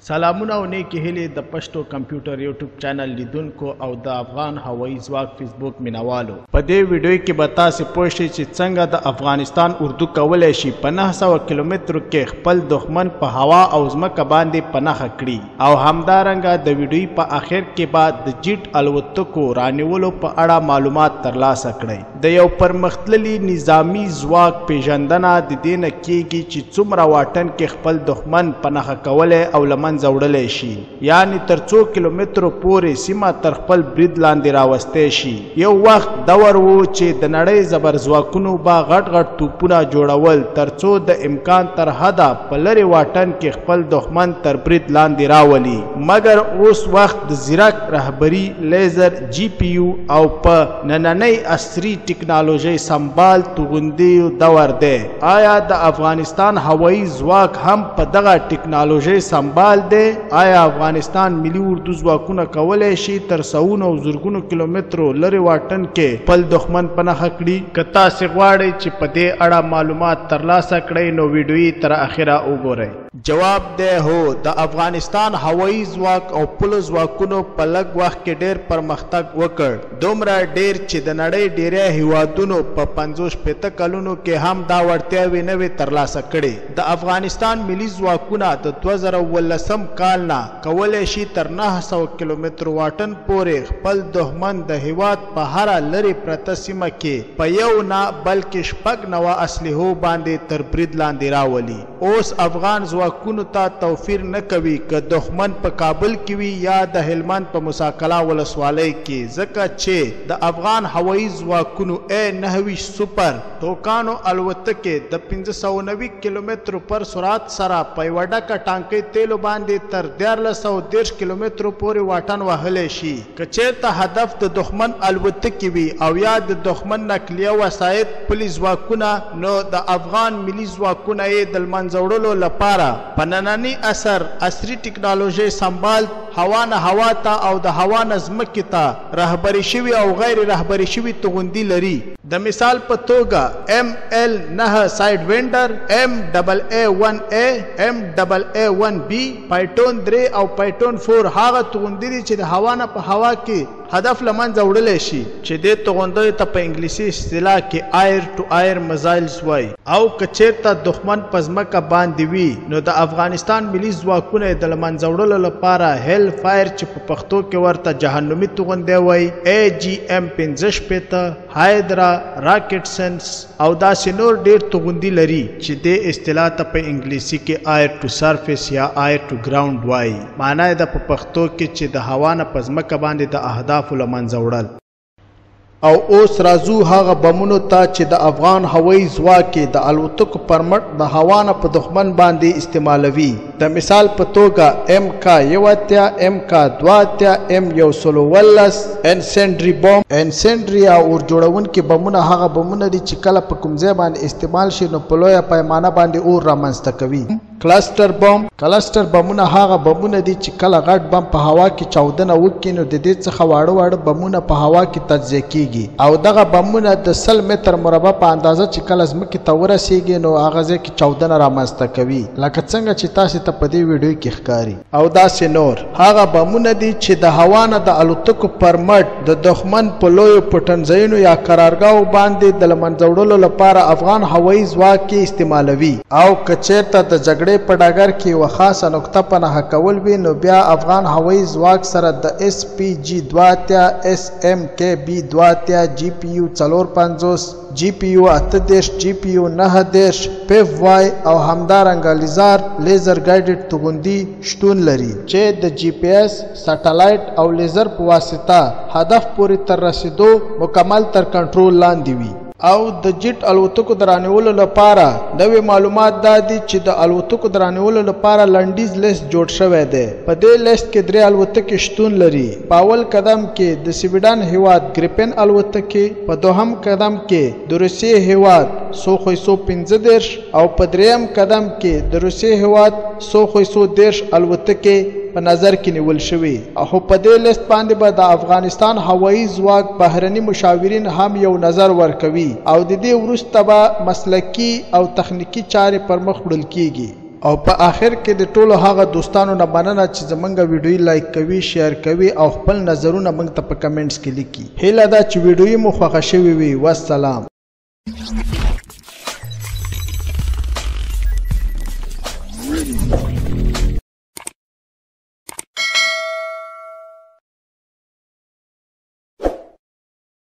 سلامونه او نیکی هیلې د پښتو کمپیوټر یوټیوب چینل لیدونکو او د افغان هوایي ځواک فیسبوک مینوالو په دې ویډیو کې به تاسو پوه شئ چې څنګه د افغانستان اردو کولای شي په 900 کیلومترو کې خپل دښمن په هوا او ځمکه باندې پناه کړي او همدارنګه د ویډیو په اخر کې بعد د جیټ الوتکو رانیولو په اړه معلومات ترلاسه کړئ د یو پرمختللي نظامی ځواک پیژندنه د دې نه کېږي چې څومره واټن کې خپل دښمن پناه کولی او لمن زوړلی شي یعنی تر 2 کیلومترو پورې سیمه تر خپل برید لاندې راوستی شي یو وخت دور و چې د نړۍ زبرځواکونو به غټ غټ توپونه جوړول تر څو د امکان تر حده په لرې واټن کې خپل دښمن تر برید لاندې راولي مګر اوس وخت د ځیرک رهبري لیزر جی پی یو او په نننۍ عصري ټکنالوژۍ سمبال توغندیو دور دی آیا د افغانستان هوایي ځواک هم په دغه ټکنالوژۍ سمبال دی آیا افغانستان ملي اردو ځواکونه کولی شي تر سوونو او زرګونو کیلومترو لرې واټن کې خپل دښمن پناه کړي که تاسې غواړئ چې په دې اړه معلومات ترلاسه کړئ نو ویډیو تر اخره وګورئ جواب دی هو د افغانستان هوایي ځواک او پولیس ځواکونو په لږ وخت کې ډېر پرمختګ وکړ دومره ډېر چې د نړۍ ډېری هیوادونو په 50-60 کلونو کې هم دا وړتیاوې نه وې ترلاسه کړې د افغانستان ملي ځواکونه د 2019 کال نه کولی شي تر 900 کیلومترو واټن پورې خپل دښمن د هیواد په هره لرې پرته سیمه کې په یو نه بلکې شپږ نوع اسلحو باندې تر برید لاندې راولي اوس افغان ځواکونو ته توفیر نه کوي که دښمن په کابل کې وي یا د هلمند په مساکلا ولسوالۍ کې ځکه چې د افغان هوایي ځواکونو A9 سوپر توکانو الوتکې د 590 کیلومترو پر سرعت سره په یوه ډکه ټانکۍ تیلو باندې تر 1410 کیلومترو پورې واټن وهلی شي که چېرته هدف د دښمن الوتکې وي او یا د دښمن نقلیه وسایط پولیس ځواکونه نو د افغان ملي ځواکونه یې د لمنځه لپاره په ننني عصري ټکنالوژۍ سمبال هوا نه هوا ته او د هوا نه ځمکې ته رهبري شوي او غیر رهبري شوي توغندي لري د مثال په توګه ML9 سایډ وینډر MAA1A MAA1B پایټون 3 او پایټون 4 هغه توغندي دي چې د هوا نه په هوا کې هدف لمنځه وړلی شي چې دې توغندیو ته په انګلیسي اصطلاح کې ایر ټو ایر میزایلز وایي او که چېرته دښمن په ځمکه باندې وي نو د افغانستان ملي ځواکونه د لمنځه وړلو لپاره هیل فایر چې په پښتو کې ورته جهنمي توغندی وایي AGM 15 هایدرا راکټ سنس او داسې نور ډېر توغندي لري چې دې اصطلاح ته په انګلیسي کې ایر ټو سرفیس یا ایر ټو ګراوند وایي معنا یې د په پښتو کې چې د هوا نه په ځمکه باندې د اهدافو لمنځه وړل او اوس راځو هغه بمونو ته چې د افغان هوایي ځواک د الوتکو پرمټ د هوا نه په دښمن باندې استعمالوي د مثال په توګه MK-1 MK-2 M111 انسنډري بم انسنډري او اور جوړونکي بمونه هغه بمونه دي چې کله په کوم ځای باندې استعمال شي نو په لویه پیمانه باندې اور رامنځته کوي کلسټر بمونه هغه بمونه دي چې کله غټ بم په هوا کې چاودنه وکړي نو د دې څخه واړه بمونه په هوا کې تجزیه کیږي او دغه بمونه د 100 متر مربع په اندازه چې کله ځمکې ته ورسیږي نو هغه ځای کې چاودنه رامنځته کوي لکه څنګه چې تاسو ته په دې ویډیو کې ښکاري او داسې نور هغه بمونه دي چې د هوا نه د الوتکو پر مټ د دښمن په لویو پټنځایونو یا قرارګاهو باندې د لمنځه وړلو لپاره افغان هوایي ځواک کې استعمالوي او که چېرته د جګړې په ډګر کې یوه خاصه نقطه پناه کول وي نو بیا افغان هوایي ځواک سره د SPG-2 SMKB-2 GPU 54 GPU 38 GPU 39 PFY او همدارنګه لیزر ګایډډ توغندي شتون لري چې د GPS سټلایټ او لیزر په واسطه هدف پورې تر رسیدو مکمل تر کنټرول لاندې وي او د جیټ الوتکو درانیولو لپاره نوې معلومات دا دي چې د الوتکو درانیولو لپاره لنډیز لیست جوړ شوی دی په دې لیست کې 3 الوتکې شتون لري په اول قدم کې د سویډن هیواد ګریپن الوتکې په دوهم قدم کې د روسیې هیواد سوخوی 115 او په دریم قدم کې د روسیې هیواد سوخوی 110 الوتکې په نظر کې نیول شوی او په دې لیست باندې به د افغانستان هوایي ځواک بهرني مشاورین هم یو نظر ورکوي او د دې وروسته به مسلکي او تخنیکی چارې پر مخ وړل کیږي او په آخر کې د ټولو هغه دوستانو نه مننه چې زمونږ ویډیو لایک کوي، شیر کوي او خپل نظرونه موږ ته په کمنټس کې لیکي. هیله ده چې ویډیو مو خوښه شوې وي. والسلام.